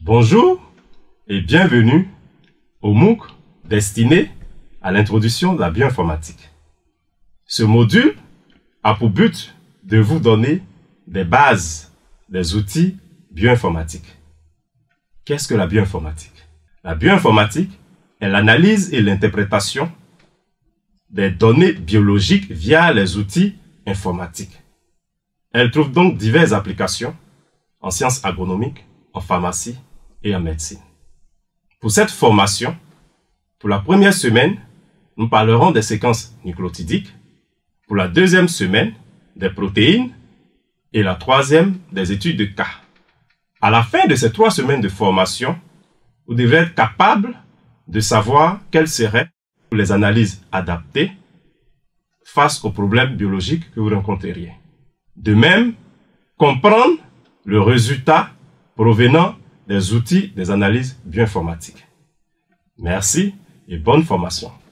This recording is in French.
Bonjour et bienvenue au MOOC destiné à l'introduction de la bioinformatique. Ce module a pour but de vous donner des bases, des outils bioinformatiques. Qu'est-ce que la bioinformatique? La bioinformatique est l'analyse et l'interprétation des données biologiques via les outils informatiques. Elle trouve donc diverses applications en sciences agronomiques, en pharmacie et en médecine. Pour cette formation, pour la première semaine, nous parlerons des séquences nucléotidiques, pour la deuxième semaine, des protéines et la troisième, des études de cas. À la fin de ces 3 semaines de formation, vous devrez être capable de savoir quelles seraient les analyses adaptées face aux problèmes biologiques que vous rencontreriez. De même, comprendre le résultat provenant des outils des analyses bioinformatiques. Merci et bonne formation.